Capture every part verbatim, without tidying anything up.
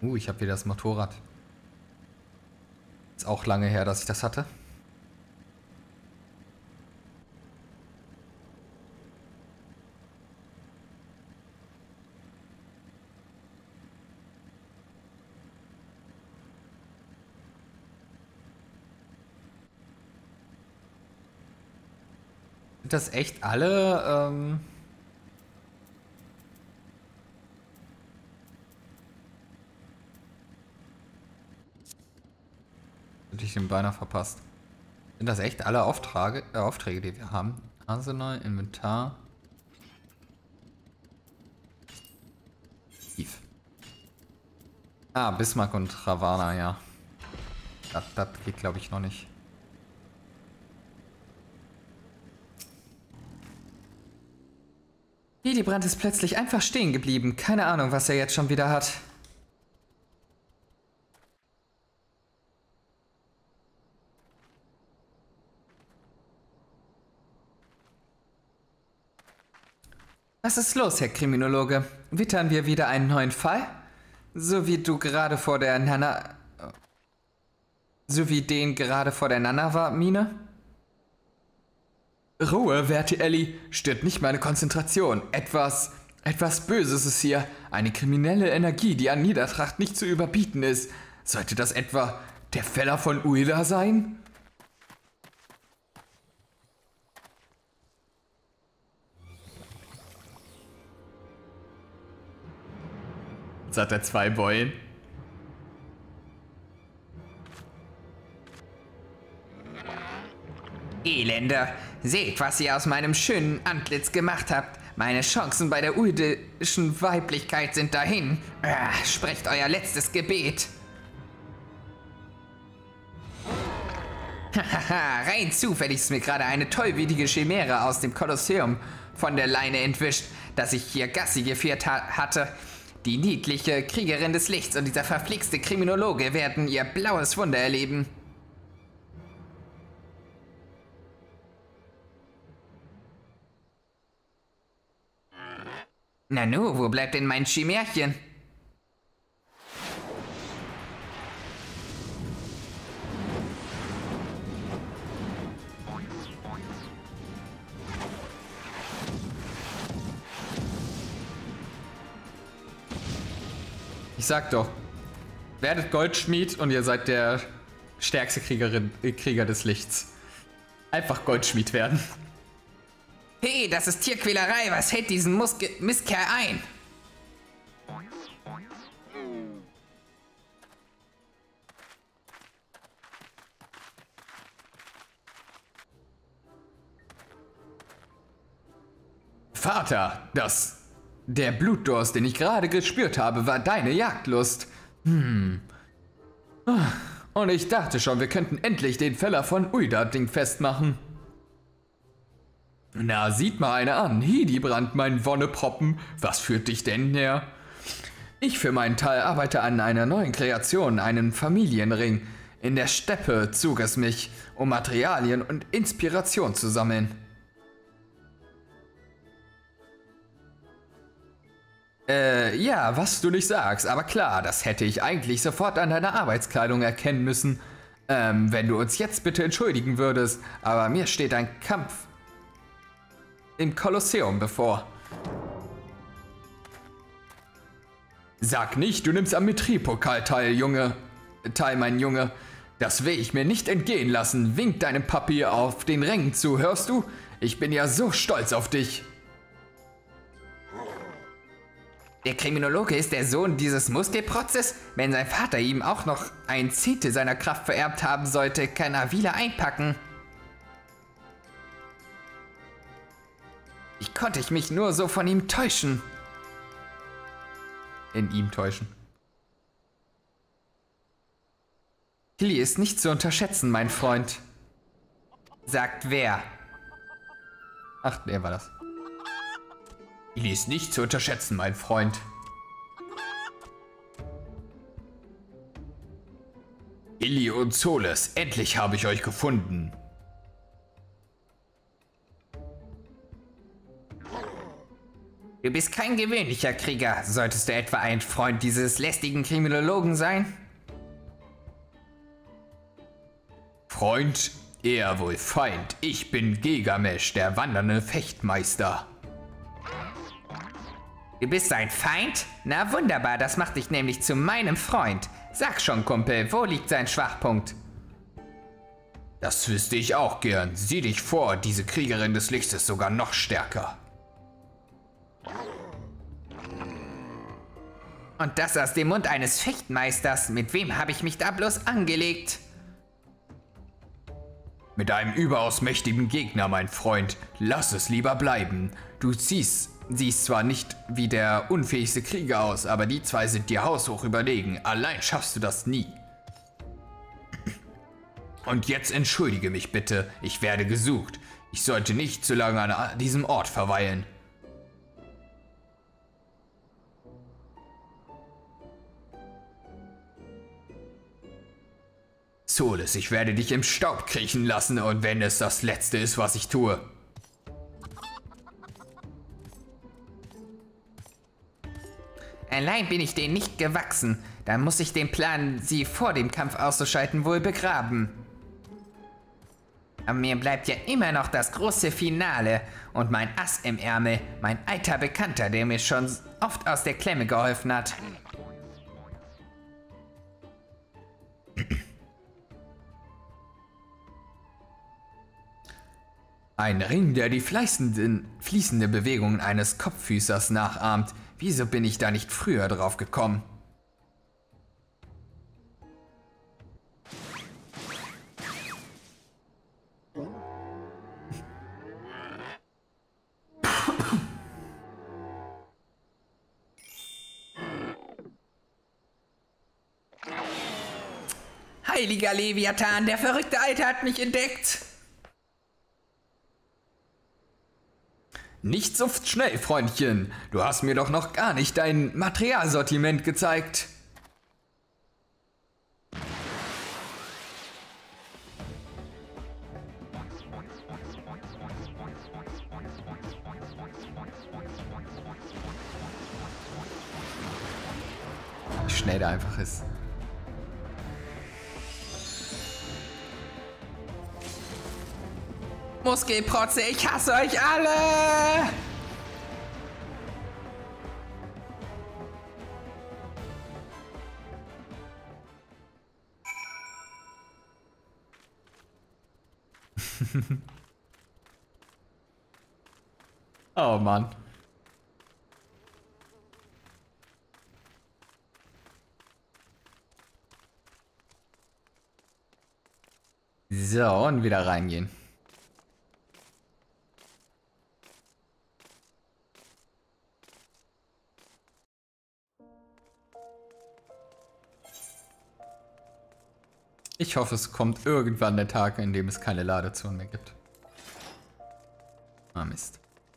Uh, ich habe wieder das Motorrad. Ist auch lange her, dass ich das hatte. Sind das echt alle? Ähm Hätte ich den beinahe verpasst. Sind das echt alle Aufträge, äh, Aufträge, die wir haben? Arsenal, Inventar. Tief. Ah, Bismarck und Ravana, ja. Das, das geht, glaube ich, noch nicht. Hildebrand ist plötzlich einfach stehen geblieben. Keine Ahnung, was er jetzt schon wieder hat. Was ist los, Herr Kriminologe? Wittern wir wieder einen neuen Fall? So wie du gerade vor der Nana... So wie den gerade vor der Nanawa-Mine? Ruhe, werte Ellie. Stört nicht meine Konzentration. Etwas... Etwas Böses ist hier. Eine kriminelle Energie, die an Niedertracht nicht zu überbieten ist. Sollte das etwa der Feller von Uida sein? Jetzt hat er zwei Beulen. Elender, seht, was ihr aus meinem schönen Antlitz gemacht habt. Meine Chancen bei der uidischen Weiblichkeit sind dahin. Ah, sprecht euer letztes Gebet. Hahaha, rein zufällig ist mir gerade eine tollwütige Chimäre aus dem Kolosseum von der Leine entwischt, dass ich hier Gassi geführt ha hatte. Die niedliche Kriegerin des Lichts und dieser verflixte Kriminologe werden ihr blaues Wunder erleben. Nanu, wo bleibt denn mein Chimärchen? Ich sag doch, werdet Goldschmied und ihr seid der stärkste Kriegerin, äh, Krieger des Lichts. Einfach Goldschmied werden. Hey, das ist Tierquälerei. Was hält diesen Muske Mistkerl ein? Vater, das... Der Blutdurst, den ich gerade gespürt habe, war deine Jagdlust. Hm. Und ich dachte schon, wir könnten endlich den Feller von Uida Ding festmachen. Na, sieht mal eine an. Hildebrand, mein Wonneproppen. Was führt dich denn her? Ich für meinen Teil arbeite an einer neuen Kreation, einem Familienring. In der Steppe zog es mich, um Materialien und Inspiration zu sammeln. Äh, ja, was du nicht sagst, aber klar, das hätte ich eigentlich sofort an deiner Arbeitskleidung erkennen müssen. Ähm, wenn du uns jetzt bitte entschuldigen würdest, aber mir steht ein Kampf im Kolosseum bevor. Sag nicht, du nimmst am Mitri-Pokal teil, Junge. Teil, mein Junge. Das will ich mir nicht entgehen lassen. Wink deinem Papi auf den Rängen zu, hörst du? Ich bin ja so stolz auf dich. Der Kriminologe ist der Sohn dieses Muskelprotzes? Wenn sein Vater ihm auch noch ein Zehntel seiner Kraft vererbt haben sollte, kann er wieder einpacken. Wie konnte ich mich nur so von ihm täuschen? In ihm täuschen. Hilly ist nicht zu unterschätzen, mein Freund. Sagt wer? Ach, wer war das? Hilly ist nicht zu unterschätzen, mein Freund. Hilly und Soles, endlich habe ich euch gefunden. Du bist kein gewöhnlicher Krieger. Solltest du etwa ein Freund dieses lästigen Kriminologen sein? Freund, eher wohl Feind. Ich bin Gilgamesch, der wandernde Fechtmeister. Du bist sein Feind? Na wunderbar, das macht dich nämlich zu meinem Freund. Sag schon, Kumpel, wo liegt sein Schwachpunkt? Das wüsste ich auch gern. Sieh dich vor, diese Kriegerin des Lichts ist sogar noch stärker. Und das aus dem Mund eines Fechtmeisters. Mit wem habe ich mich da bloß angelegt? Mit einem überaus mächtigen Gegner, mein Freund. Lass es lieber bleiben. Du siehst, siehst zwar nicht wie der unfähigste Krieger aus, aber die zwei sind dir haushoch überlegen. Allein schaffst du das nie. Und jetzt entschuldige mich bitte, ich werde gesucht. Ich sollte nicht zu lange an diesem Ort verweilen. Solis, ich werde dich im Staub kriechen lassen, und wenn es das Letzte ist, was ich tue. Allein bin ich denen nicht gewachsen. Dann muss ich den Plan, sie vor dem Kampf auszuschalten, wohl begraben. Aber mir bleibt ja immer noch das große Finale und mein Ass im Ärmel, mein alter Bekannter, der mir schon oft aus der Klemme geholfen hat. Ein Ring, der die fließenden, fließende Bewegungen eines Kopffüßers nachahmt. Wieso bin ich da nicht früher drauf gekommen? Heiliger Leviathan, der verrückte Alte hat mich entdeckt. Nicht so schnell, Freundchen. Du hast mir doch noch gar nicht dein Materialsortiment gezeigt. Wie schnell der einfach ist. Muskelprotze, ich hasse euch alle! Oh Mann. So, und wieder reingehen. Ich hoffe, es kommt irgendwann der Tag, in dem es keine Ladezonen mehr gibt. Ah, Mist.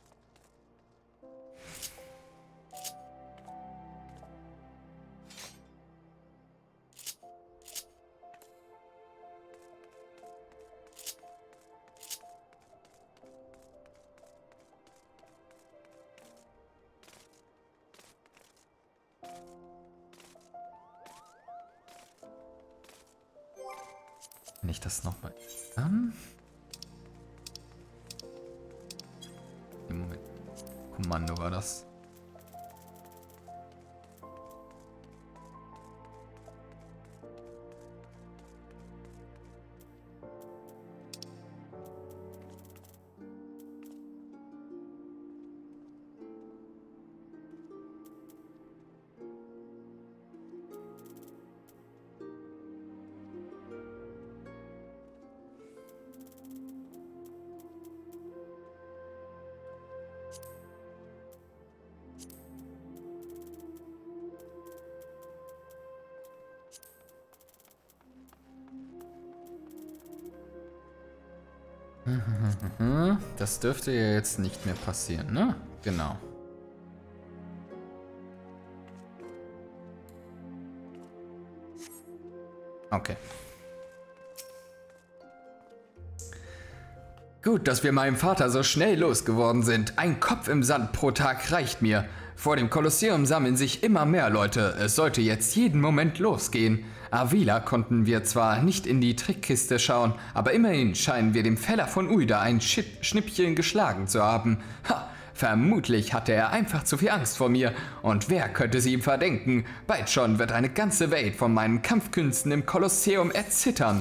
Wenn ich das nochmal... Ähm... Im Moment. Kommando war das. Das dürfte ja jetzt nicht mehr passieren, ne? Genau. Okay. Gut, dass wir meinem Vater so schnell losgeworden sind. Ein Kopf im Sand pro Tag reicht mir. Vor dem Kolosseum sammeln sich immer mehr Leute. Es sollte jetzt jeden Moment losgehen. Avila konnten wir zwar nicht in die Trickkiste schauen, aber immerhin scheinen wir dem Feller von Uida ein Schip Schnippchen geschlagen zu haben. Ha, vermutlich hatte er einfach zu viel Angst vor mir. Und wer könnte sie ihm verdenken? Bald schon wird eine ganze Welt von meinen Kampfkünsten im Kolosseum erzittern.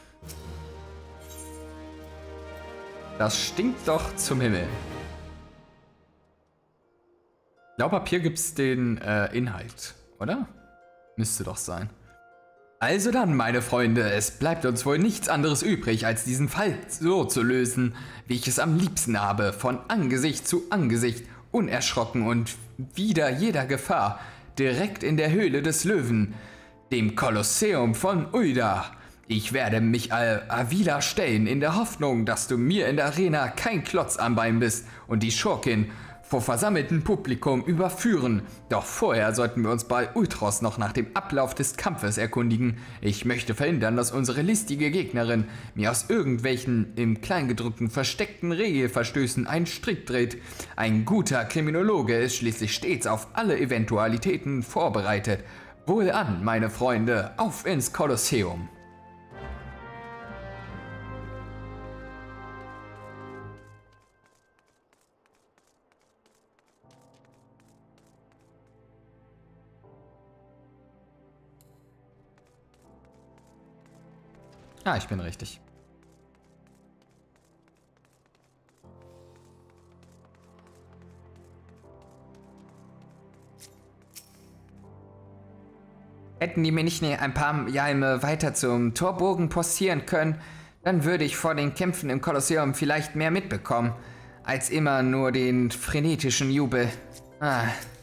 Das stinkt doch zum Himmel. Laut Papier gibt's den äh, Inhalt, oder? Müsste doch sein. Also dann, meine Freunde, es bleibt uns wohl nichts anderes übrig, als diesen Fall so zu lösen, wie ich es am liebsten habe, von Angesicht zu Angesicht, unerschrocken und wider jeder Gefahr, direkt in der Höhle des Löwen, dem Kolosseum von Uida. Ich werde mich Al Avila stellen, in der Hoffnung, dass du mir in der Arena kein Klotz am Bein bist und die Schurkin vor versammeltem Publikum überführen. Doch vorher sollten wir uns bei Ultros noch nach dem Ablauf des Kampfes erkundigen. Ich möchte verhindern, dass unsere listige Gegnerin mir aus irgendwelchen im Kleingedruckten versteckten Regelverstößen einen Strick dreht. Ein guter Kriminologe ist schließlich stets auf alle Eventualitäten vorbereitet. Wohlan, meine Freunde, auf ins Kolosseum! Ah, ich bin richtig. Hätten die mir nicht ein paar Jalme weiter zum Torbogen postieren können, dann würde ich vor den Kämpfen im Kolosseum vielleicht mehr mitbekommen, als immer nur den frenetischen Jubel. Ah.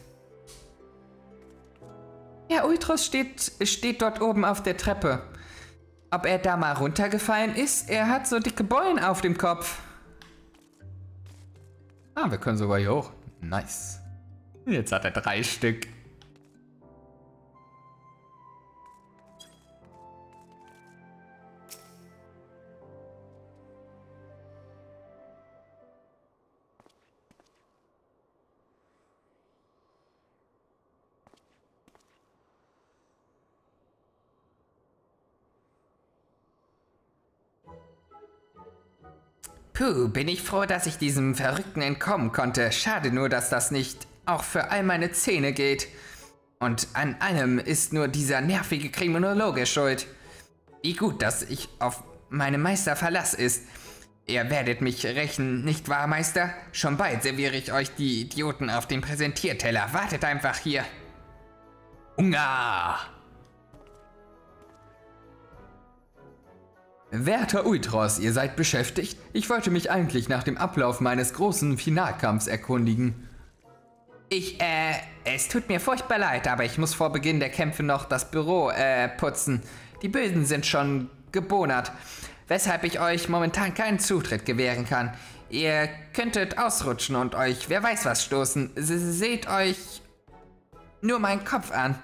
Ja, Ultros steht, steht dort oben auf der Treppe. Ob er da mal runtergefallen ist? Er hat so dicke Beulen auf dem Kopf. Ah, wir können sogar hier hoch. Nice. Jetzt hat er drei Stück. Puh, bin ich froh, dass ich diesem Verrückten entkommen konnte. Schade nur, dass das nicht auch für all meine Zähne geht. Und an allem ist nur dieser nervige Kriminologe schuld. Wie gut, dass ich auf meinen Meister Verlass ist. Ihr werdet mich rächen, nicht wahr, Meister? Schon bald serviere ich euch die Idioten auf dem Präsentierteller. Wartet einfach hier. Hunger! Werter Ultros, ihr seid beschäftigt? Ich wollte mich eigentlich nach dem Ablauf meines großen Finalkampfs erkundigen. Ich, äh, es tut mir furchtbar leid, aber ich muss vor Beginn der Kämpfe noch das Büro, äh, putzen. Die Bösen sind schon gebonert, weshalb ich euch momentan keinen Zutritt gewähren kann. Ihr könntet ausrutschen und euch, wer weiß was, stoßen. S- seht euch nur meinen Kopf an.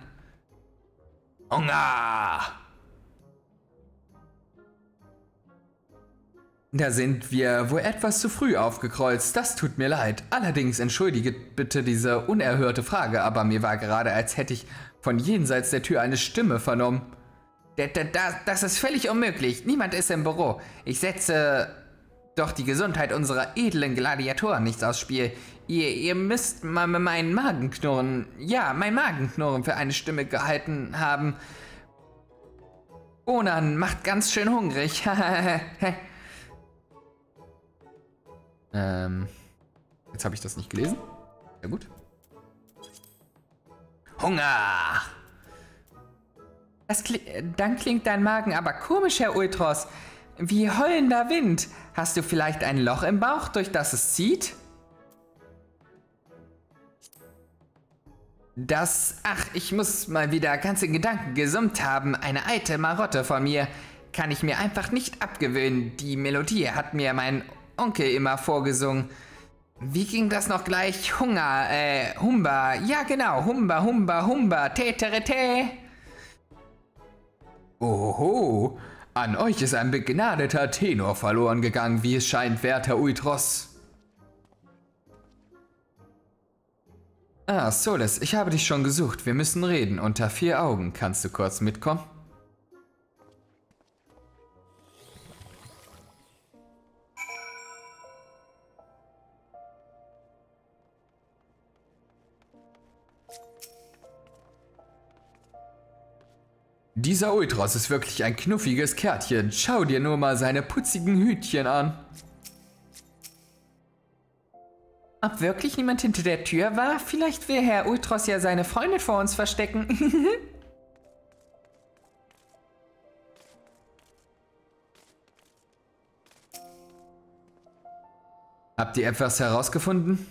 Hunger! Da sind wir wohl etwas zu früh aufgekreuzt, das tut mir leid. Allerdings entschuldige bitte diese unerhörte Frage, aber mir war gerade, als hätte ich von jenseits der Tür eine Stimme vernommen. Da, da, da, das ist völlig unmöglich, niemand ist im Büro. Ich setze doch die Gesundheit unserer edlen Gladiatoren nicht aufs Spiel. Ihr, ihr müsst mal meinen Magenknurren, ja, mein Magenknurren für eine Stimme gehalten haben. Onan macht ganz schön hungrig. Ähm, jetzt habe ich das nicht gelesen. Sehr gut. Hunger! Das kli dann klingt dein Magen aber komisch, Herr Ultros. Wie heulender Wind. Hast du vielleicht ein Loch im Bauch, durch das es zieht? Das, ach, ich muss mal wieder ganz in Gedanken gesummt haben. Eine alte Marotte von mir. Kann ich mir einfach nicht abgewöhnen. Die Melodie hat mir mein Onkel immer vorgesungen. Wie ging das noch gleich? Hunger, äh, Humba. Ja, genau. Humba, Humba, Humba. Teterete. Oho, An euch ist ein begnadeter Tenor verloren gegangen, wie es scheint, werter Uitros. Ah, Soles, ich habe dich schon gesucht. Wir müssen reden. Unter vier Augen. Kannst du kurz mitkommen? Dieser Uitros ist wirklich ein knuffiges Kärtchen. Schau dir nur mal seine putzigen Hütchen an. Ob wirklich niemand hinter der Tür war? Vielleicht will Herr Uitros ja seine Freundin vor uns verstecken. Habt ihr etwas herausgefunden?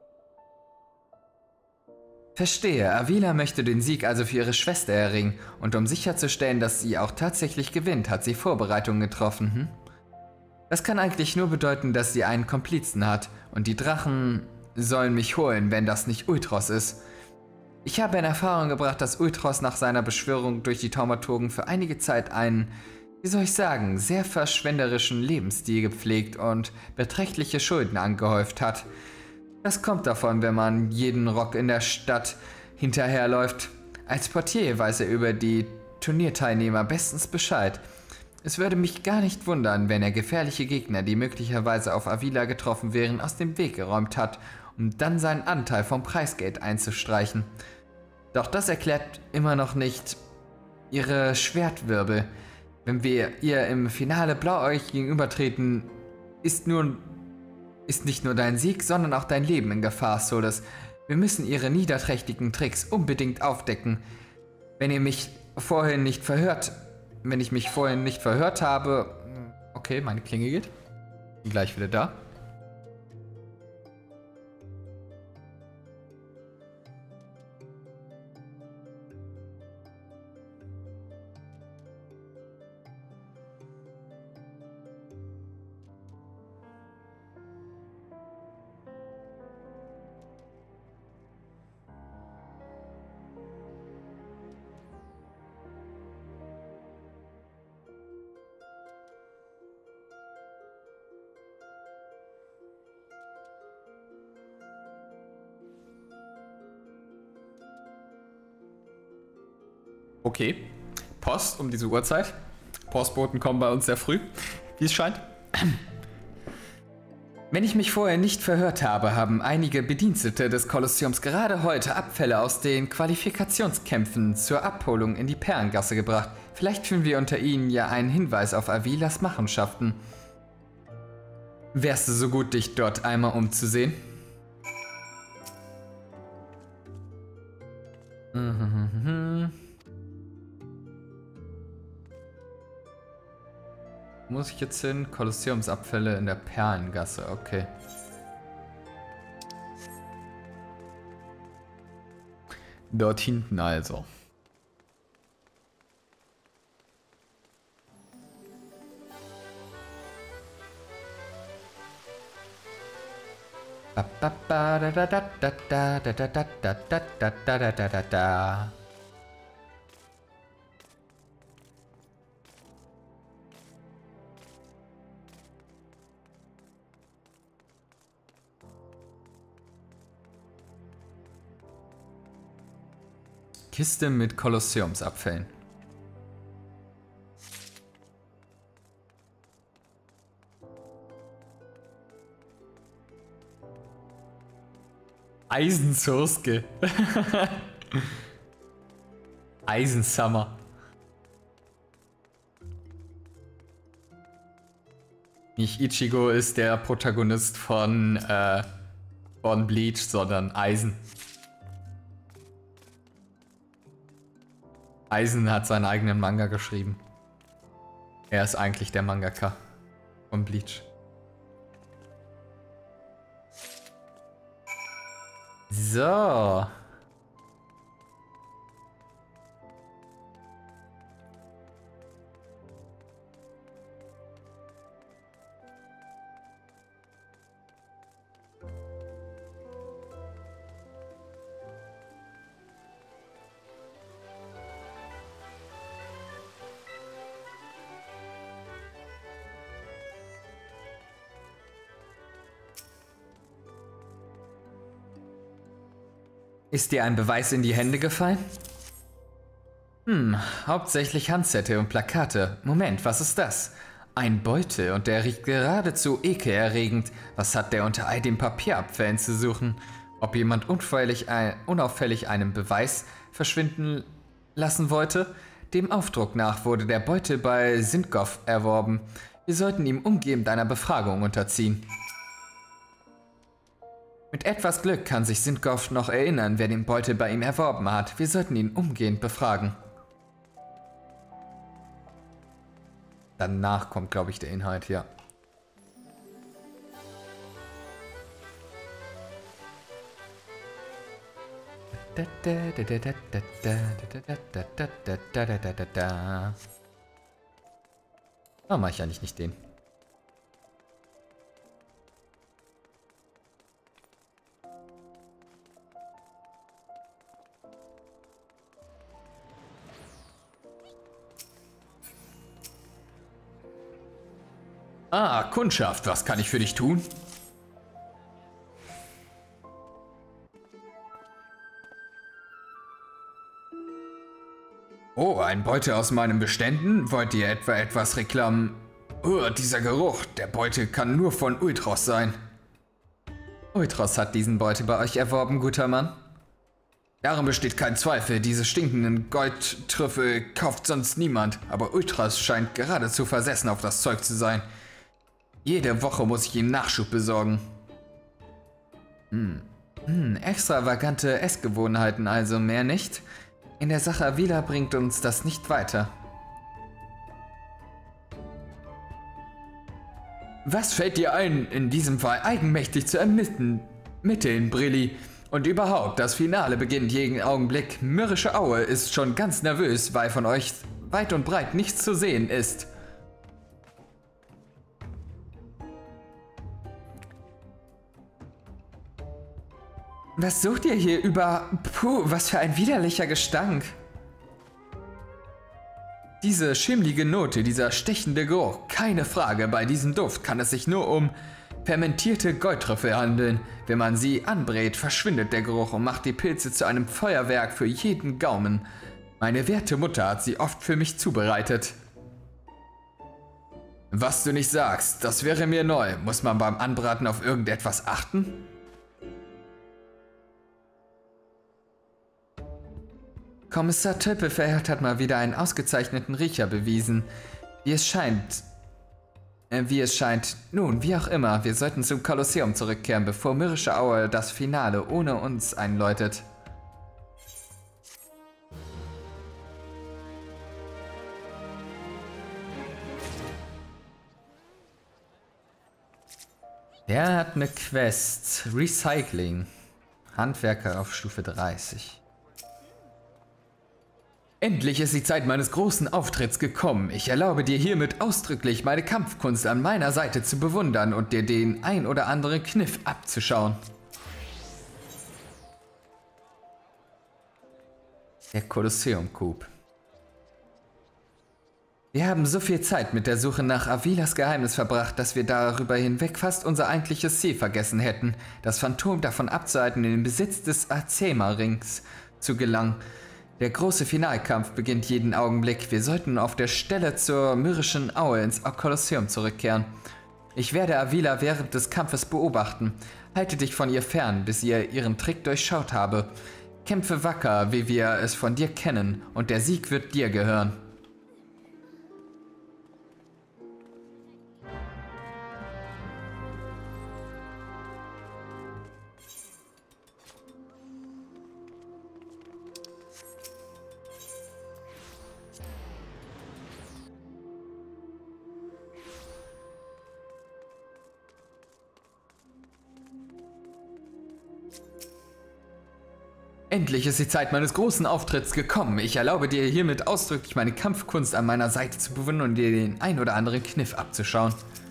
Verstehe, Avila möchte den Sieg also für ihre Schwester erringen. Und um sicherzustellen, dass sie auch tatsächlich gewinnt, hat sie Vorbereitungen getroffen. Hm? Das kann eigentlich nur bedeuten, dass sie einen Komplizen hat. Und die Drachen sollen mich holen, wenn das nicht Uitros ist. Ich habe in Erfahrung gebracht, dass Uitros nach seiner Beschwörung durch die Taumaturgen für einige Zeit einen, wie soll ich sagen, sehr verschwenderischen Lebensstil gepflegt und beträchtliche Schulden angehäuft hat. Das kommt davon, wenn man jeden Rock in der Stadt hinterherläuft. Als Portier weiß er über die Turnierteilnehmer bestens Bescheid. Es würde mich gar nicht wundern, wenn er gefährliche Gegner, die möglicherweise auf Avila getroffen wären, aus dem Weg geräumt hat, um dann seinen Anteil vom Preisgeld einzustreichen. Doch das erklärt immer noch nicht ihre Schwertwirbel. Wenn wir ihr im Finale blauäugig gegenübertreten, ist nun... ist nicht nur dein Sieg, sondern auch dein Leben in Gefahr, Soles. Wir müssen ihre niederträchtigen Tricks unbedingt aufdecken. Wenn ihr mich vorhin nicht verhört, wenn ich mich vorhin nicht verhört habe... Okay, meine Klinge geht. Bin gleich wieder da. Okay. Post um diese Uhrzeit. Postboten kommen bei uns sehr früh, wie es scheint. Wenn ich mich vorher nicht verhört habe, haben einige Bedienstete des Kolosseums gerade heute Abfälle aus den Qualifikationskämpfen zur Abholung in die Perlengasse gebracht. Vielleicht finden wir unter ihnen ja einen Hinweis auf Avilas Machenschaften. Wärst du so gut, dich dort einmal umzusehen? Mhm. Muss ich jetzt hin? Kolosseumsabfälle in der Perlengasse, okay. Dort hinten also. Ba ba ba da da da da da da da da da da da da da da. Kiste mit Kolosseumsabfällen. Eisenzurske. Eisensummer. Nicht Ichigo ist der Protagonist von, äh, von Bleach, sondern Eisen. Eisen hat seinen eigenen Manga geschrieben. Er ist eigentlich der Mangaka von Bleach. So. Ist dir ein Beweis in die Hände gefallen? Hm, hauptsächlich Handzettel und Plakate. Moment, was ist das? Ein Beutel und der riecht geradezu ekelerregend. Was hat der unter all den Papierabfällen zu suchen? Ob jemand unauffällig, ein, unauffällig einen Beweis verschwinden lassen wollte? Dem Aufdruck nach wurde der Beutel bei Sindgoff erworben. Wir sollten ihm umgehend einer Befragung unterziehen. Mit etwas Glück kann sich Sindgoff noch erinnern, wer den Beutel bei ihm erworben hat. Wir sollten ihn umgehend befragen. Danach kommt, glaube ich, der Inhalt, ja. Warum mache ich eigentlich nicht den? Ah, Kundschaft, was kann ich für dich tun? Oh, ein Beutel aus meinen Beständen? Wollt ihr etwa etwas reklamen? Oh, dieser Geruch. Der Beutel kann nur von Ultros sein. Ultros hat diesen Beutel bei euch erworben, guter Mann. Darum besteht kein Zweifel. Diese stinkenden Goldtrüffel kauft sonst niemand. Aber Ultros scheint geradezu versessen auf das Zeug zu sein. Jede Woche muss ich ihm Nachschub besorgen. Hm. Hm, extravagante Essgewohnheiten also, mehr nicht? In der Sache Avila bringt uns das nicht weiter. Was fällt dir ein, in diesem Fall eigenmächtig zu ermitteln, mitteln, Brilli? Und überhaupt, das Finale beginnt jeden Augenblick. Mürrische Aue ist schon ganz nervös, weil von euch weit und breit nichts zu sehen ist. Was sucht ihr hier über... Puh, was für ein widerlicher Gestank. Diese schimmlige Note, dieser stechende Geruch, keine Frage, bei diesem Duft kann es sich nur um fermentierte Goldtrüffel handeln. Wenn man sie anbrät, verschwindet der Geruch und macht die Pilze zu einem Feuerwerk für jeden Gaumen. Meine werte Mutter hat sie oft für mich zubereitet. Was du nicht sagst, das wäre mir neu. Muss man beim Anbraten auf irgendetwas achten? Kommissar Töppelfeld hat mal wieder einen ausgezeichneten Riecher bewiesen. Wie es scheint... Äh, wie es scheint... Nun, wie auch immer, wir sollten zum Kolosseum zurückkehren, bevor Mürrische Aue das Finale ohne uns einläutet. Der hat eine Quest. Recycling. Handwerker auf Stufe dreißig. Endlich ist die Zeit meines großen Auftritts gekommen. Ich erlaube dir hiermit ausdrücklich, meine Kampfkunst an meiner Seite zu bewundern und dir den ein oder anderen Kniff abzuschauen. Der Kolosseum-Coup. Wir haben so viel Zeit mit der Suche nach Avilas Geheimnis verbracht, dass wir darüber hinweg fast unser eigentliches Ziel vergessen hätten, das Phantom davon abzuhalten, in den Besitz des Azema-Rings zu gelangen. Der große Finalkampf beginnt jeden Augenblick. Wir sollten auf der Stelle zur mürrischen Aue ins Kolosseum zurückkehren. Ich werde Avila während des Kampfes beobachten. Halte dich von ihr fern, bis ihr ihren Trick durchschaut habe. Kämpfe wacker, wie wir es von dir kennen, und der Sieg wird dir gehören. Endlich ist die Zeit meines großen Auftritts gekommen. Ich erlaube dir hiermit ausdrücklich meine Kampfkunst an meiner Seite zu bewundern und dir den ein oder anderen Kniff abzuschauen.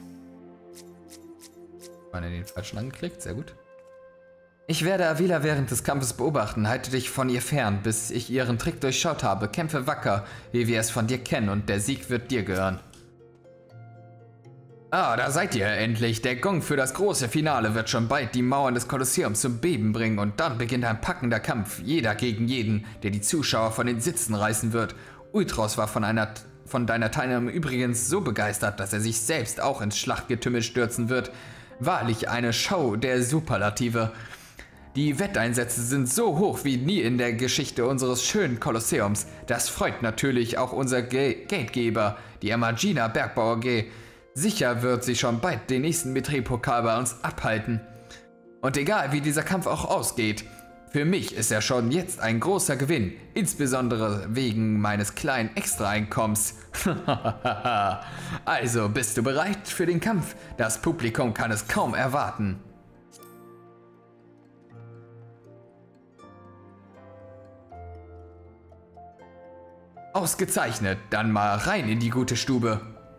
Man den falschen angeklickt, sehr gut. Ich werde Avila während des Kampfes beobachten. Halte dich von ihr fern, bis ich ihren Trick durchschaut habe. Kämpfe wacker, wie wir es von dir kennen, und der Sieg wird dir gehören. Ah, da seid ihr endlich. Der Gong für das große Finale wird schon bald die Mauern des Kolosseums zum Beben bringen und dann beginnt ein packender Kampf. Jeder gegen jeden, der die Zuschauer von den Sitzen reißen wird. Ultros war von, einer, von deiner Teilnahme übrigens so begeistert, dass er sich selbst auch ins Schlachtgetümmel stürzen wird. Wahrlich eine Show der Superlative. Die Wetteinsätze sind so hoch wie nie in der Geschichte unseres schönen Kolosseums. Das freut natürlich auch unser Ge Geldgeber, die Amagina Bergbau A G. Sicher wird sie schon bald den nächsten Mitri-Pokal bei uns abhalten. Und egal wie dieser Kampf auch ausgeht, für mich ist er schon jetzt ein großer Gewinn, insbesondere wegen meines kleinen Extraeinkommens. Also, bist du bereit für den Kampf? Das Publikum kann es kaum erwarten. Ausgezeichnet, dann mal rein in die gute Stube.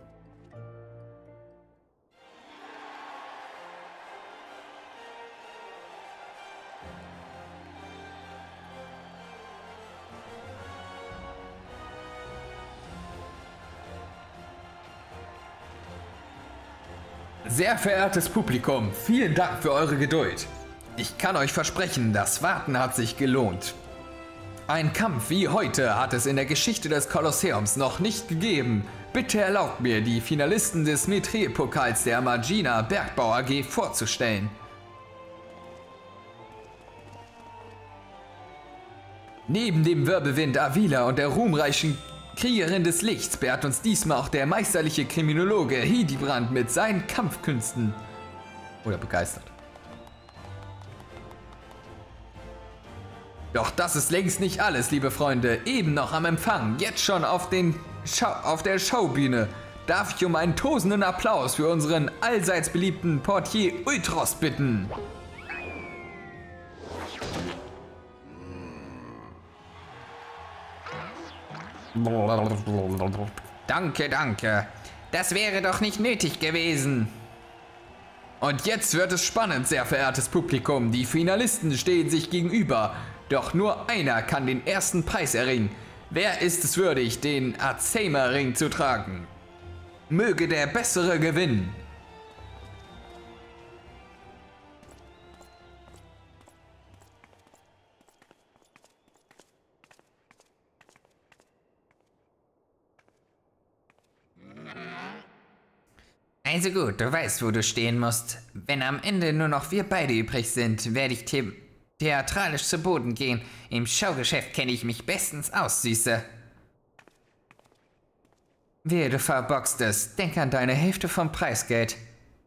Sehr verehrtes Publikum, vielen Dank für eure Geduld. Ich kann euch versprechen, das Warten hat sich gelohnt. Ein Kampf wie heute hat es in der Geschichte des Kolosseums noch nicht gegeben. Bitte erlaubt mir, die Finalisten des Mitri-Pokals der Amagina Bergbau A G vorzustellen. Neben dem Wirbelwind Avila und der ruhmreichen Kriegerin des Lichts beehrt uns diesmal auch der meisterliche Kriminologe Hildebrand mit seinen Kampfkünsten. Oder begeistert. Doch das ist längst nicht alles, liebe Freunde. Eben noch am Empfang, jetzt schon auf, den Schau auf der Schaubühne, darf ich um einen tosenden Applaus für unseren allseits beliebten Portier Ultros bitten. Danke, danke. Das wäre doch nicht nötig gewesen. Und jetzt wird es spannend, sehr verehrtes Publikum. Die Finalisten stehen sich gegenüber. Doch nur einer kann den ersten Preis erringen. Wer ist es würdig, den Azema-Ring zu tragen? Möge der Bessere gewinnen. Also gut, du weißt, wo du stehen musst. Wenn am Ende nur noch wir beide übrig sind, werde ich the theatralisch zu Boden gehen. Im Showgeschäft kenne ich mich bestens aus, Süße. Wehe, du verboxt es. Denk an deine Hälfte vom Preisgeld.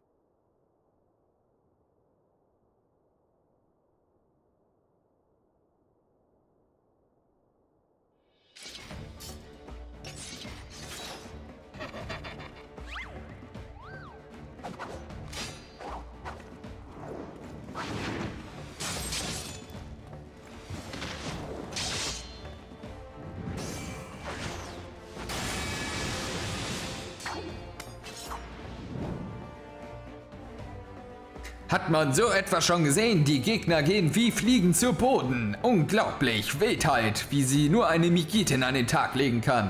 Hat man so etwas schon gesehen? Die Gegner gehen wie Fliegen zu Boden. Unglaublich, Wildheit, wie sie nur eine Migitin an den Tag legen kann.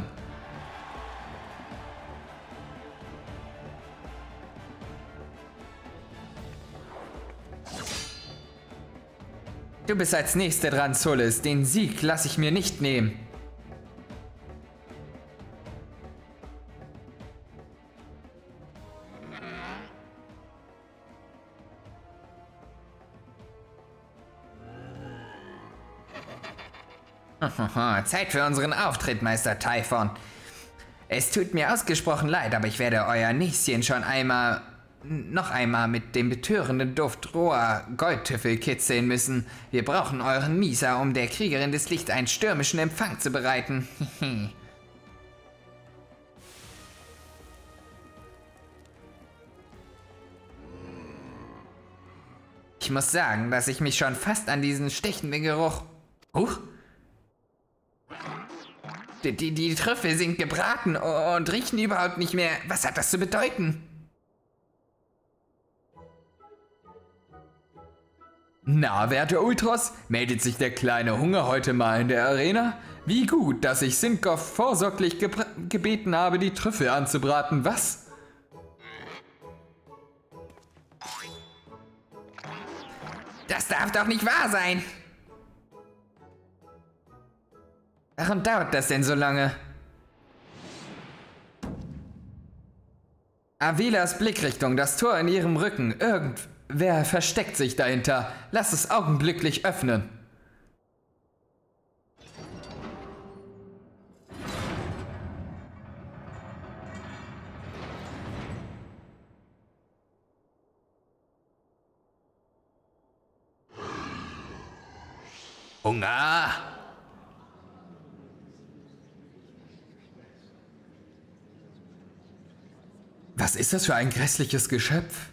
Du bist als Nächster dran, Solis. Den Sieg lasse ich mir nicht nehmen. Zeit für unseren Auftritt, Meister Typhon. Es tut mir ausgesprochen leid, aber ich werde euer Näschen schon einmal, noch einmal mit dem betörenden Duft roher Goldtüffel kitzeln müssen. Wir brauchen euren Mieser, um der Kriegerin des Lichts einen stürmischen Empfang zu bereiten. Ich muss sagen, dass ich mich schon fast an diesen stechenden Geruch... Huch! Die, die, die Trüffel sind gebraten und riechen überhaupt nicht mehr. Was hat das zu bedeuten? Na, werte Ultros, meldet sich der kleine Hunger heute mal in der Arena? Wie gut, dass ich Sinkoff vorsorglich gebeten habe, die Trüffel anzubraten, was? Das darf doch nicht wahr sein! Warum dauert das denn so lange? Avilas Blickrichtung, das Tor in ihrem Rücken. Irgendwer versteckt sich dahinter. Lass es augenblicklich öffnen. Hunger! Was ist das für ein grässliches Geschöpf?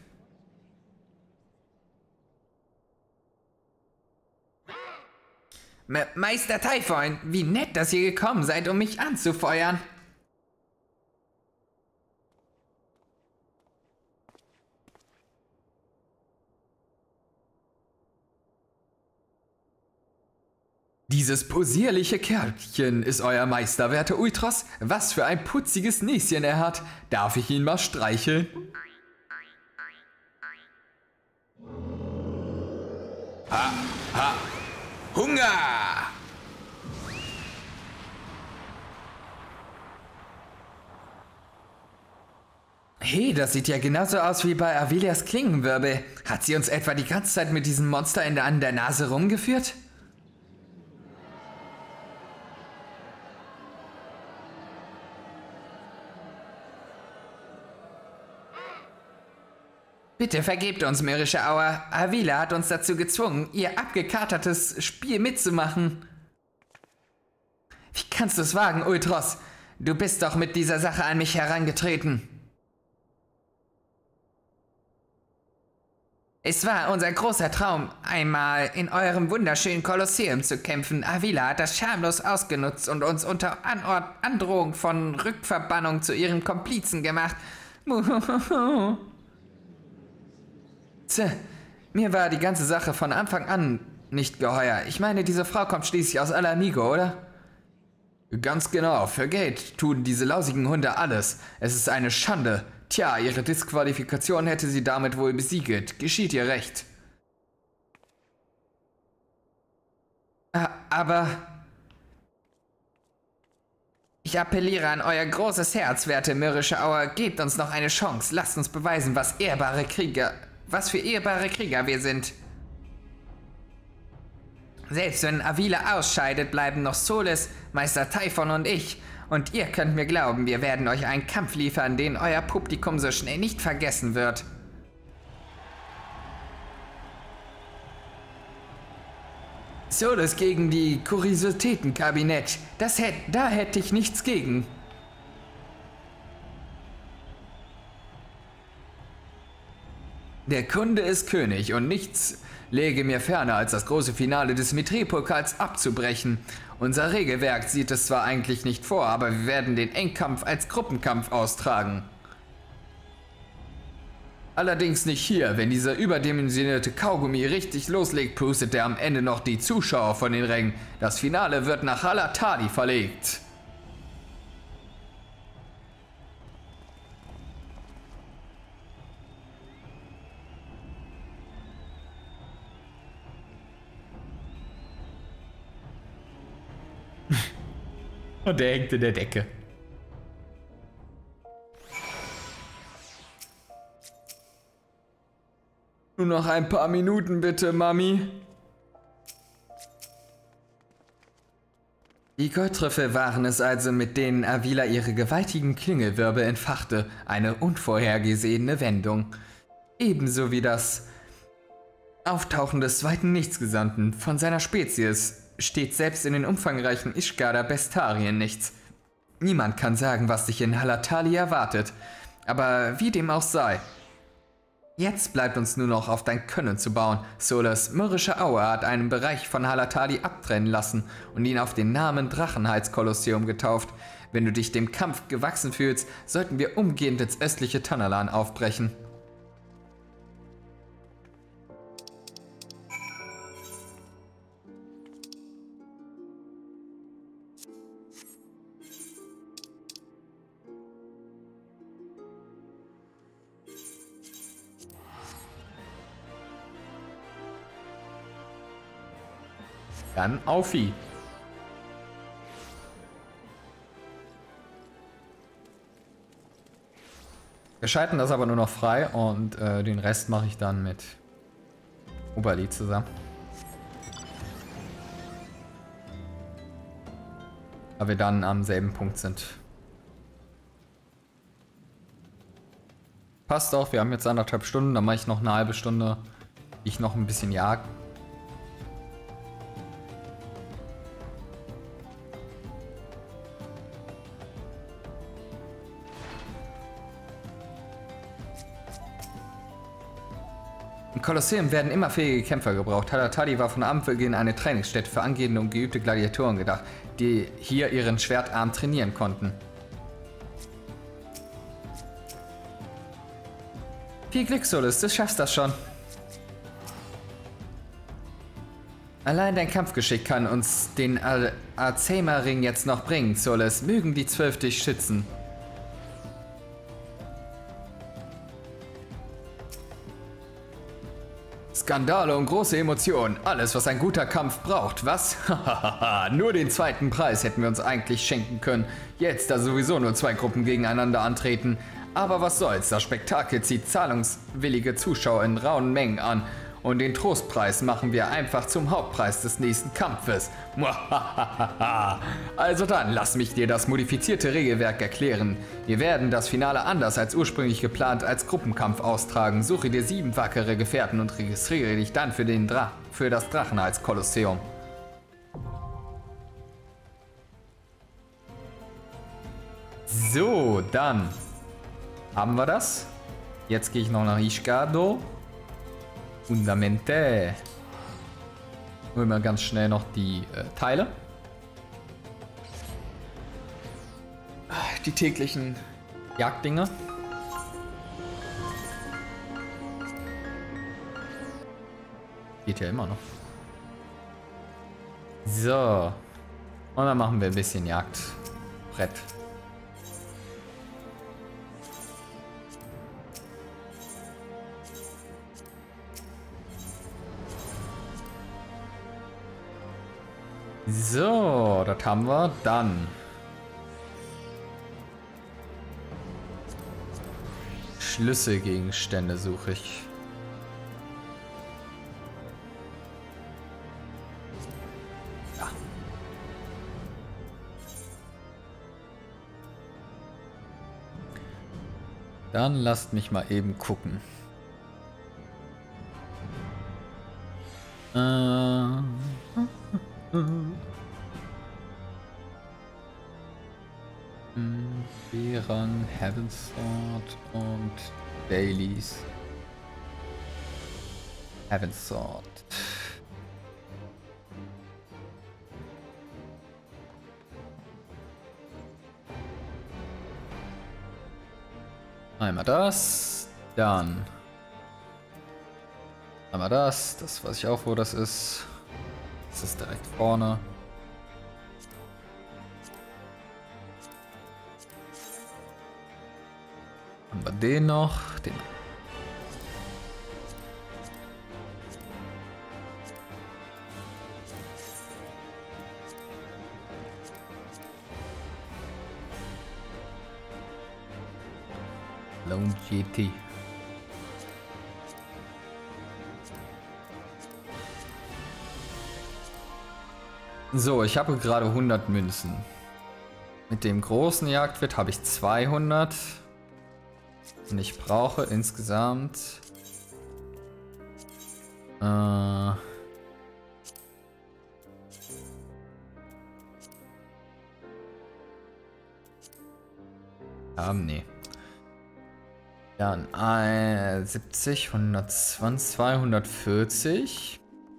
Me Meister Typhoon, wie nett, dass ihr gekommen seid, um mich anzufeuern. Dieses posierliche Kerlchen ist euer Meister, werter Ultros. Was für ein putziges Näschen er hat. Darf ich ihn mal streicheln? Ha, ha, Hunger! Hey, das sieht ja genauso aus wie bei Avilias Klingenwirbel. Hat sie uns etwa die ganze Zeit mit diesem Monster in der, an der Nase rumgeführt? Bitte vergebt uns, mürrische Auer. Avila hat uns dazu gezwungen, ihr abgekatertes Spiel mitzumachen. Wie kannst du es wagen, Ultros? Du bist doch mit dieser Sache an mich herangetreten. Es war unser großer Traum, einmal in eurem wunderschönen Kolosseum zu kämpfen. Avila hat das schamlos ausgenutzt und uns unter Anord Androhung von Rückverbannung zu ihren Komplizen gemacht. Tja, mir war die ganze Sache von Anfang an nicht geheuer. Ich meine, diese Frau kommt schließlich aus Alamigo, oder? Ganz genau, für Geld tun diese lausigen Hunde alles. Es ist eine Schande. Tja, ihre Disqualifikation hätte sie damit wohl besiegelt. Geschieht ihr recht. Aber ich appelliere an euer großes Herz, werte mürrische Auer. Gebt uns noch eine Chance. Lasst uns beweisen, was ehrbare Krieger, was für ehrbare Krieger wir sind. Selbst wenn Avila ausscheidet, bleiben noch Solis, Meister Typhoon und ich. Und ihr könnt mir glauben, wir werden euch einen Kampf liefern, den euer Publikum so schnell nicht vergessen wird. Solis gegen die Kuriositätenkabinett. Das hätt, da hätte ich nichts gegen. Der Kunde ist König und nichts läge mir ferner, als das große Finale des Mithril-Pokals abzubrechen. Unser Regelwerk sieht es zwar eigentlich nicht vor, aber wir werden den Endkampf als Gruppenkampf austragen. Allerdings nicht hier. Wenn dieser überdimensionierte Kaugummi richtig loslegt, pustet er am Ende noch die Zuschauer von den Rängen. Das Finale wird nach Halatali verlegt. Und er hängt in der Decke. Nur noch ein paar Minuten bitte, Mami. Die Goldtrüffel waren es also, mit denen Avila ihre gewaltigen Klingelwirbel entfachte. Eine unvorhergesehene Wendung. Ebenso wie das Auftauchen des zweiten Nichtsgesandten von seiner Spezies steht selbst in den umfangreichen Ishgardar Bestarien nichts. Niemand kann sagen, was sich in Halatali erwartet. Aber wie dem auch sei. Jetzt bleibt uns nur noch auf dein Können zu bauen. Solas mürrische Aue hat einen Bereich von Halatali abtrennen lassen und ihn auf den Namen Drachenheitskolosseum getauft. Wenn du dich dem Kampf gewachsen fühlst, sollten wir umgehend ins östliche Tanalan aufbrechen. Dann Aufi. Wir schalten das aber nur noch frei und äh, den Rest mache ich dann mit Oberli zusammen. Weil wir dann am selben Punkt sind. Passt auch, wir haben jetzt anderthalb Stunden, dann mache ich noch eine halbe Stunde, ich noch ein bisschen jagen. Im Kolosseum werden immer fähige Kämpfer gebraucht. Halatali war von Anbeginn eine Trainingsstätte für angehende und geübte Gladiatoren gedacht, die hier ihren Schwertarm trainieren konnten. Viel Glück, Solis, du schaffst das schon. Allein dein Kampfgeschick kann uns den Azema-Ring jetzt noch bringen, Solis. Mögen die Zwölf dich schützen. Skandale und große Emotionen. Alles, was ein guter Kampf braucht. Was? Hahaha. Nur den zweiten Preis hätten wir uns eigentlich schenken können. Jetzt, da sowieso nur zwei Gruppen gegeneinander antreten. Aber was soll's, das Spektakel zieht zahlungswillige Zuschauer in rauen Mengen an. Und den Trostpreis machen wir einfach zum Hauptpreis des nächsten Kampfes. Also dann, lass mich dir das modifizierte Regelwerk erklären. Wir werden das Finale anders als ursprünglich geplant als Gruppenkampf austragen. Suche dir sieben wackere Gefährten und registriere dich dann für, den Dra für das Drachenhals-Kolosseum. So, dann haben wir das. Jetzt gehe ich noch nach Ishgado. Fundamente. Holen wir ganz schnell noch die äh, Teile. Die täglichen Jagddinger. Geht ja immer noch. So. Und dann machen wir ein bisschen Jagdbrett. So, das haben wir dann. Schlüsselgegenstände suche ich. Ja. Dann lasst mich mal eben gucken. Äh. B-Rang, Heaven's Sword und Dailies. Heaven's Sword. Einmal das, dann einmal das, das weiß ich auch, wo das ist. Das ist direkt vorne. Haben wir den noch? Den. Lone G T. So, ich habe gerade hundert Münzen. Mit dem großen Jagdwirt habe ich zweihundert. Und ich brauche insgesamt äh, haben, nee. Dann äh, siebzig, hundertzwanzig, zweihundertvierzig.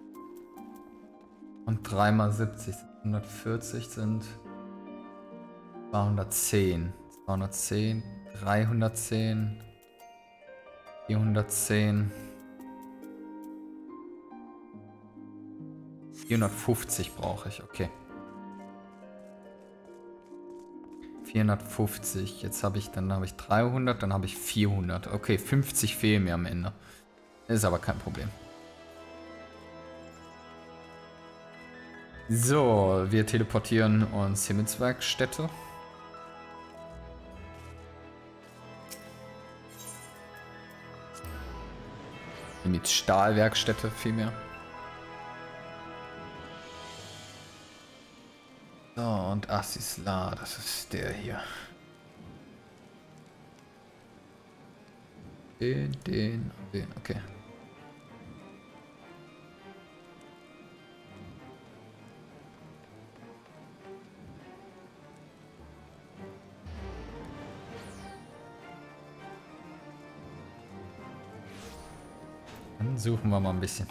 Und drei mal siebzig, hundertvierzig sind zweihundertzehn. zweihundertzehn, dreihundertzehn, vierhundertzehn, vierhundertfünfzig brauche ich, okay. vierhundertfünfzig, jetzt habe ich, dann habe ich dreihundert, dann habe ich vierhundert. Okay, fünfzig fehlen mir am Ende. Ist aber kein Problem. So, wir teleportieren uns Himmelswerkstätte. Mit Stahlwerkstätte vielmehr. So, und Assisla, das ist der hier. Den, den, den, okay. Dann suchen wir mal ein bisschen.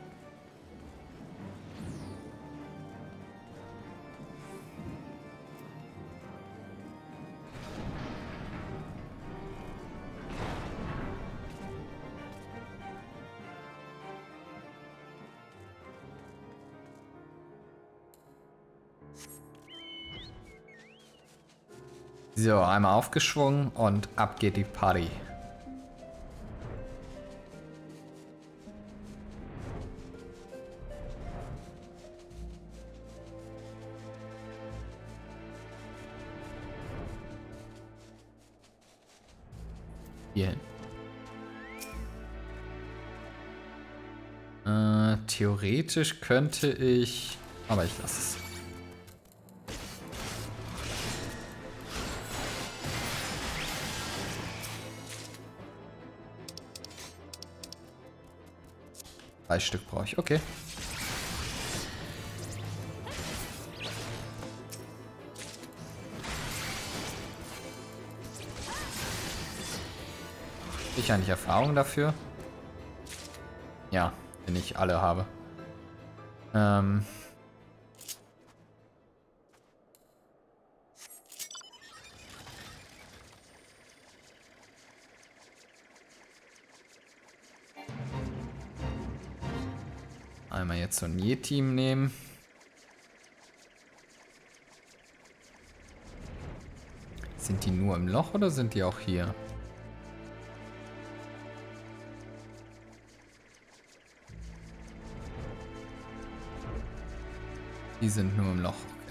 So, einmal aufgeschwungen und ab geht die Party. Hier hin. Äh, theoretisch könnte ich... Aber ich lasse es. Drei Stück brauche ich, okay. Ich eigentlich Erfahrung dafür? Ja, wenn ich alle habe. Ähm. Einmal jetzt so ein Je-Team nehmen. Sind die nur im Loch oder sind die auch hier? Die sind nur im Loch. Okay.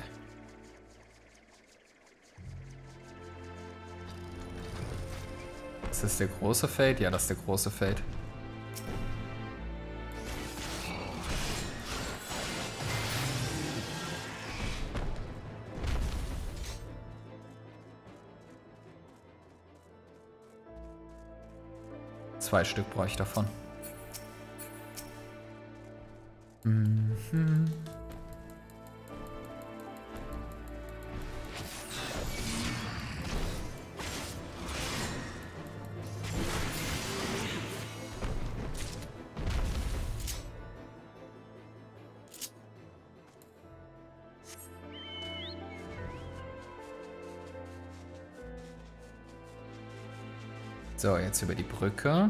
Ist das der große Feld? Ja, das ist der große Feld. Zwei Stück brauche ich davon. Mhm. So, jetzt über die Brücke.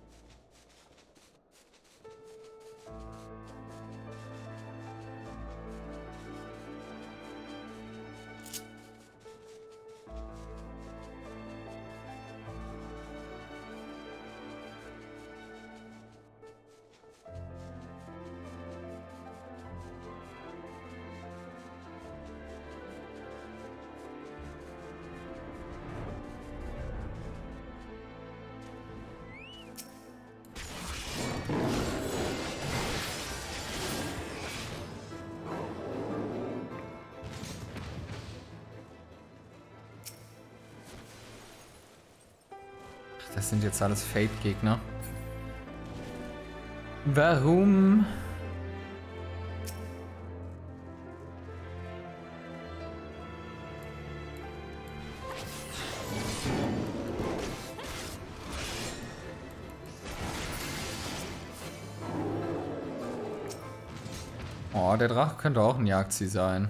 Das sind jetzt alles Fate-Gegner. Warum? Oh, der Drache könnte auch ein Jagdziel sein.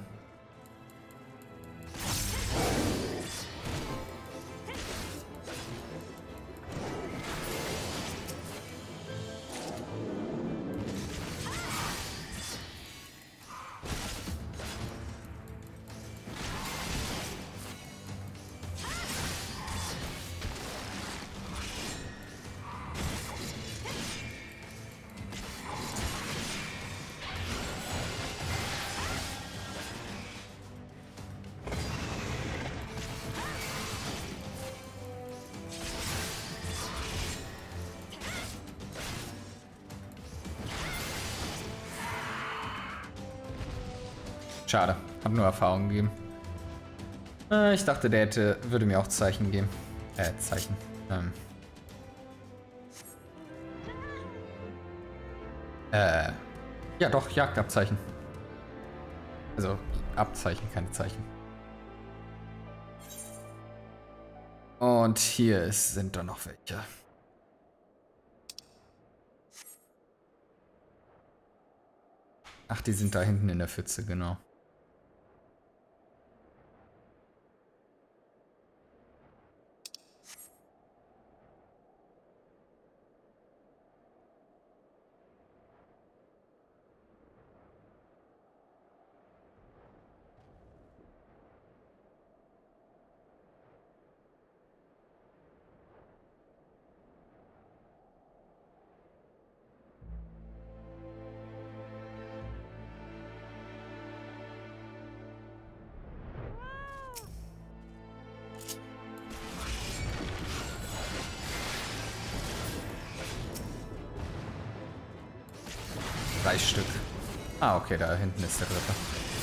Schade. Hab nur Erfahrung gegeben. Äh, ich dachte, der hätte, würde mir auch Zeichen geben. Äh, Zeichen. Ähm. Äh. Ja doch, Jagdabzeichen. Also, Abzeichen, keine Zeichen. Und hier ist, sind da noch welche. Ach, die sind da hinten in der Pfütze, genau. Drei Stück. Ah, okay, da hinten ist der dritte.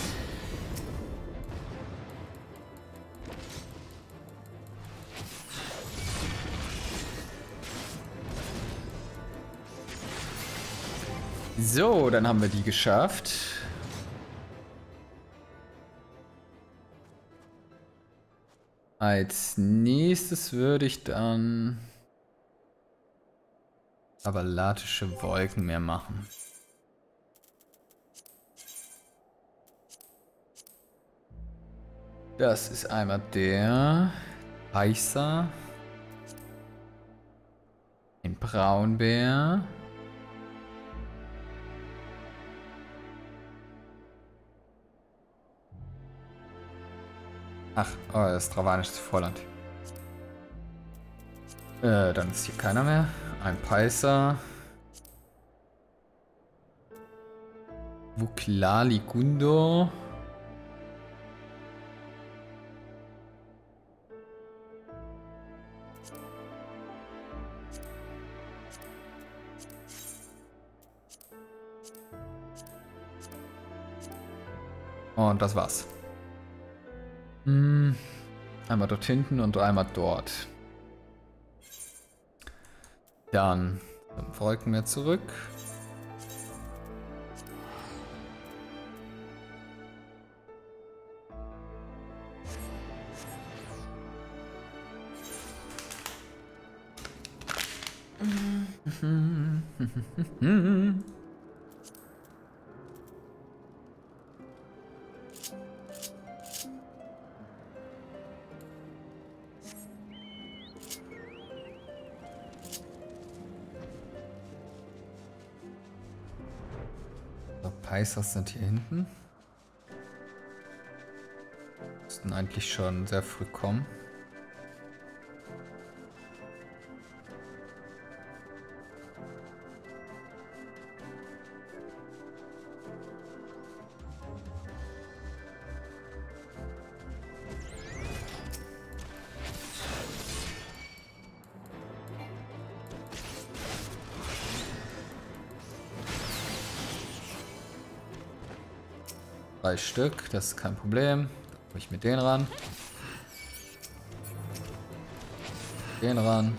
So, dann haben wir die geschafft. Als nächstes würde ich dann avalatische Wolken mehr machen. Das ist einmal der Heißer, ein Braunbär, ach, oh, das ist Dravanisches Vorland. Äh, dann ist hier keiner mehr. Ein Peißer. Vuklali Gundo. Und das war's. Hm, einmal dort hinten und einmal dort. Dann fünf Wolken mehr zurück. Peisers sind hier hinten. Müssten eigentlich schon sehr früh kommen. Drei Stück, das ist kein Problem. Dann hole ich mir den ran. Den ran.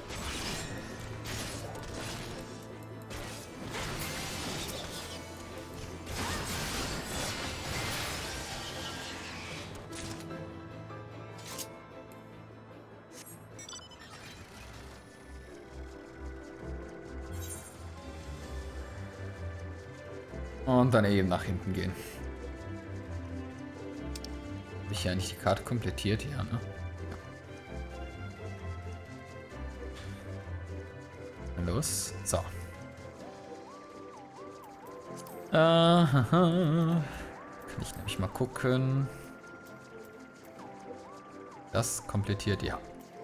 Und dann eben nach hinten gehen. Habe ich ja eigentlich die Karte komplettiert? Ja, ne? Ja. Los. So. Aha. Kann ich nämlich mal gucken. Das komplettiert, ja.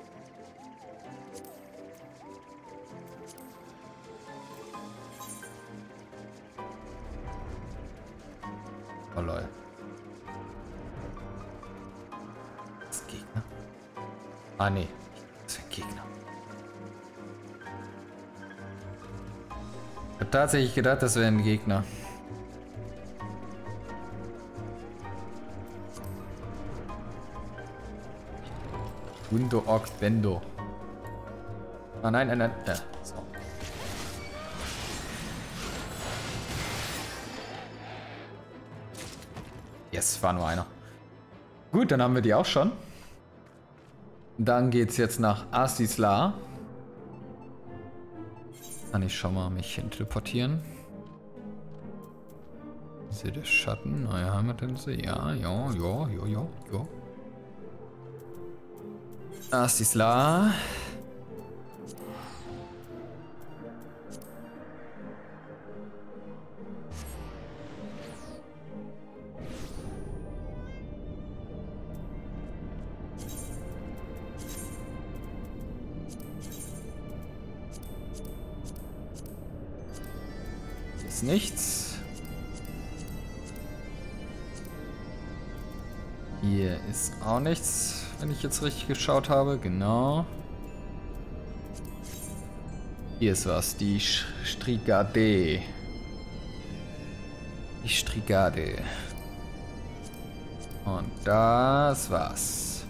Oh lol. Ah, nee. Das ist ein Gegner. Ich habe tatsächlich gedacht, das wäre ein Gegner. Gundo Ork Bendo. Ah, nein, nein, nein. Ja, so. Yes, war nur einer. Gut, dann haben wir die auch schon. Dann geht's jetzt nach Astisla. Kann ich schon mal mich hin teleportieren. Insel des Schatten, neue Heimatinsel. Ja, ja, ja, ja, ja, ja. Astisla. Ist nichts. Hier ist auch nichts, wenn ich jetzt richtig geschaut habe. Genau. Hier ist was. Die Strigade. Die Strigade. Und das war's.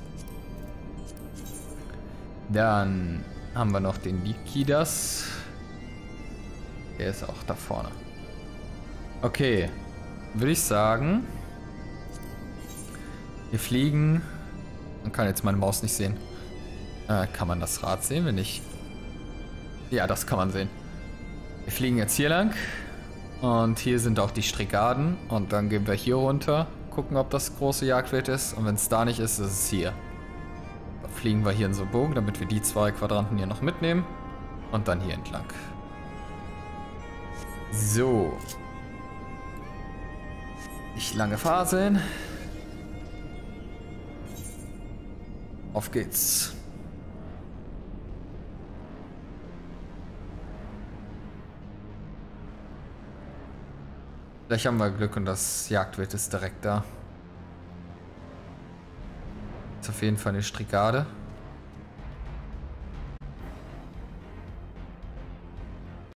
Dann haben wir noch den Likidas. Der ist auch da vorne. Okay. Würde ich sagen... Wir fliegen. Man kann jetzt meine Maus nicht sehen. Äh, kann man das Rad sehen, wenn ich... Ja, das kann man sehen. Wir fliegen jetzt hier lang. Und hier sind auch die Strigaden. Und dann gehen wir hier runter. Gucken, ob das große Jagdwild ist. Und wenn es da nicht ist, ist es hier. Da fliegen wir hier in so einen Bogen, damit wir die zwei Quadranten hier noch mitnehmen. Und dann hier entlang. So. Nicht lange faseln. Auf geht's. Vielleicht haben wir Glück und das Jagdwild ist direkt da. Ist auf jeden Fall eine Strigade.